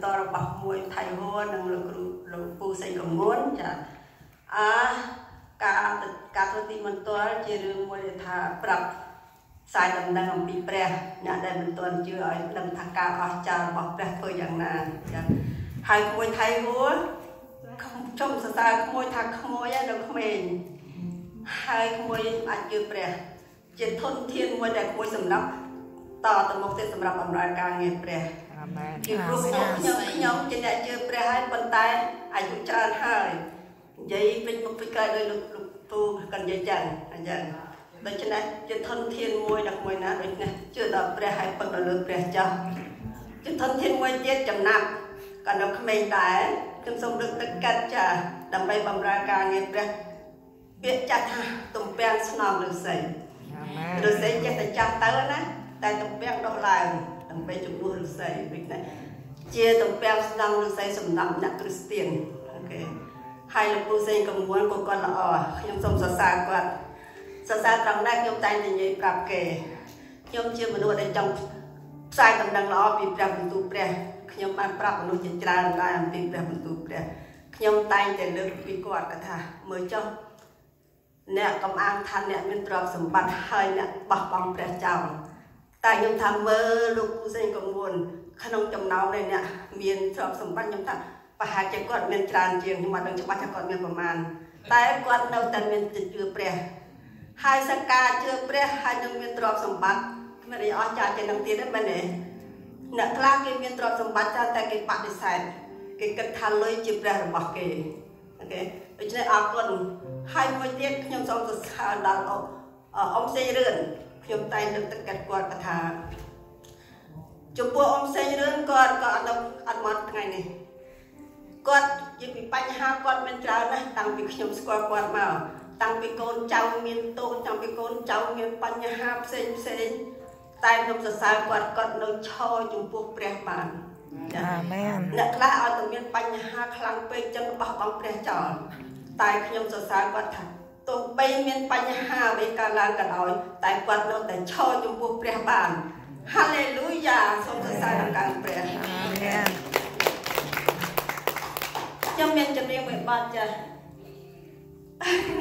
បន្តរបស់មួយថៃហួរនិងលោកពូសេងកមុនចាការធ្វើទីមន្ទិលជារឿងមួយដែលថាប្រាប់ផ្សាយដំណឹងអំពីព្រះអ្នកដែលមិនទាន់ជឿឲ្យដឹងថាការអស្ចារ្យរបស់ព្រះធ្វើយ៉ាងណាចាហើយក្មួយថៃហួរខ្ញុំសរសើរក្មួយថាក្មួយនៅក្មេងហើយក្មួយអាចជឿព្រះជាធនធានមួយដែលក្មួយសម្រាប់តទៅមុខទៀតសម្រាប់បម្រើការងារព្រះអាមែនពីព្រោះខ្ញុំជាអ្នកជឿព្រះហើយប៉ុន្តែអាយុច្រើនហើយនិយាយពេញមុខពេញកាយដោយលោកពូក៏និយាយចឹងអញ្ចឹងដូច្នេះជាធនធានមួយដល់មួយណាដូច្នេះជឿដល់ព្រះហើយពឹងដល់លើព្រះចោះជាធនធានមួយទៀតចំណាប់ក៏នៅក្មេងដែរខ្ញុំសូមលើកទឹកចិត្តចាដើម្បីបម្រើការងារព្រះពាក្យចាស់ថាទំពាំងស្នំឫស្សីឫស្សីចេះតែចាប់ទៅណាតែទំពាំងដុះឡើងដើម្បីជំនួសឫស្សីដូចនេះជាទំពាំងស្នំឫស្សីសម្រាប់អ្នកគ្រីស្ទានអូខេហើយលោកពូសេងកមួនក៏គាត់ល្អខ្ញុំសូមសរសើរគាត់សរសើរត្រង់ណាខ្ញុំតែងតែនិយាយប្រាប់គេខ្ញុំជាមនុស្សដែលចង់ផ្សាយដំណឹងល្អពីព្រះបន្ទូលព្រះខ្ញុំបានប្រាប់មនុស្សជាច្រើនដែរអំពីព្រះបន្ទូលព្រះខ្ញុំតែងតែលើកពីគាត់ថាមើលចុះអ្នកកំអាងថាអ្នកមានទ្រព្យសម្បត្តិហើយអ្នកបោះបង់ព្រះចោលតែខ្ញុំថាមើលលោកពូសេងកមួនក្នុងចំណោមនៃអ្នកមានទ្រព្យសម្បត្តិខ្ញុំថាប្រហែលជាគាត់មានច្រើនជាងខ្ញុំអត់ដឹងច្បាស់ថាគាត់មានប្រមាណតែគាត់នៅតែមានជឿព្រះហើយសក្ការជឿព្រះហើយនឹងមានទ្រព្យសម្បត្តិមិនអីអស់ចាជាងនឹងទៀតទេមែនទេអ្នកខ្លះគេមានទ្រព្យសម្បត្តិតែគេបដិសេធគេគិតថាលុយជាព្រះរបស់គេអូខេដូច្នេះអរគុណហើយមួយទៀតខ្ញុំសូមសរសើរដល់អ៊ំសេងរឿនខ្ញុំតែងលើកទឹកចិត្តគាត់ថាចំពោះអ៊ំសេងរឿនគាត់ក៏អត់មកថ្ងៃនេះគាត់ជាពីបញ្ហាគាត់មានច្រើនណាស់តាំងពីខ្ញុំស្គាល់គាត់មកតាំងពីកូនចៅមានទោសតាំងពីកូនចៅមានបញ្ហាផ្សេងតែខ្ញុំសរសើរគាត់នៅឈរចំពោះព្រះបានអាមែនអ្នកខ្លះឲ្យតែមានបញ្ហាខ្លាំងពេកចឹងបោះបង់ព្រះចោលតែខ្ញុំសរសើរគាត់ថាទោះបីមានបញ្ហាអ្វីកើតឡើងក៏ដោយតែគាត់នៅតែឈរចំពោះព្រះបានហាឡេលូយ៉ាសូមសរសើរដល់ការព្រះអាមែនខ្ញុំមានចម្រៀងមួយបទចា